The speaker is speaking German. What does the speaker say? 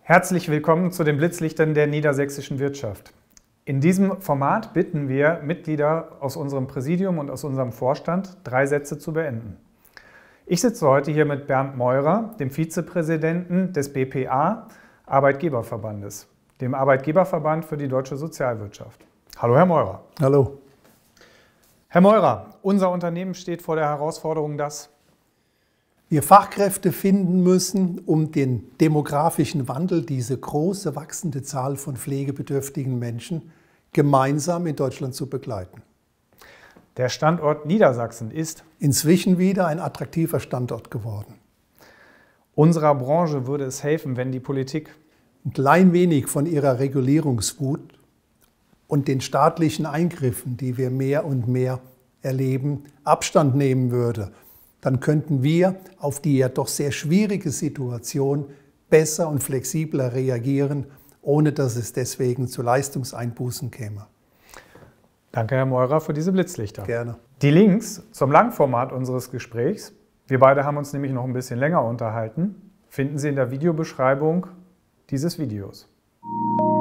Herzlich willkommen zu den Blitzlichtern der niedersächsischen Wirtschaft. In diesem Format bitten wir Mitglieder aus unserem Präsidium und aus unserem Vorstand, 3 Sätze zu beenden. Ich sitze heute hier mit Bernd Meurer, dem Vizepräsidenten des BPA Arbeitgeberverbandes, dem Arbeitgeberverband für die deutsche Sozialwirtschaft. Hallo Herr Meurer. Hallo. Herr Meurer, unser Unternehmen steht vor der Herausforderung, dass wir Fachkräfte finden müssen, um den demografischen Wandel, diese große wachsende Zahl von pflegebedürftigen Menschen, gemeinsam in Deutschland zu begleiten. Der Standort Niedersachsen ist inzwischen wieder ein attraktiver Standort geworden. Unserer Branche würde es helfen, wenn die Politik ein klein wenig von ihrer Regulierungswut und den staatlichen Eingriffen, die wir mehr und mehr erleben, Abstand nehmen würde. Dann könnten wir auf die ja doch sehr schwierige Situation besser und flexibler reagieren, ohne dass es deswegen zu Leistungseinbußen käme. Danke, Herr Meurer, für diese Blitzlichter. Gerne. Die Links zum Langformat unseres Gesprächs, wir beide haben uns nämlich noch ein bisschen länger unterhalten, finden Sie in der Videobeschreibung dieses Videos.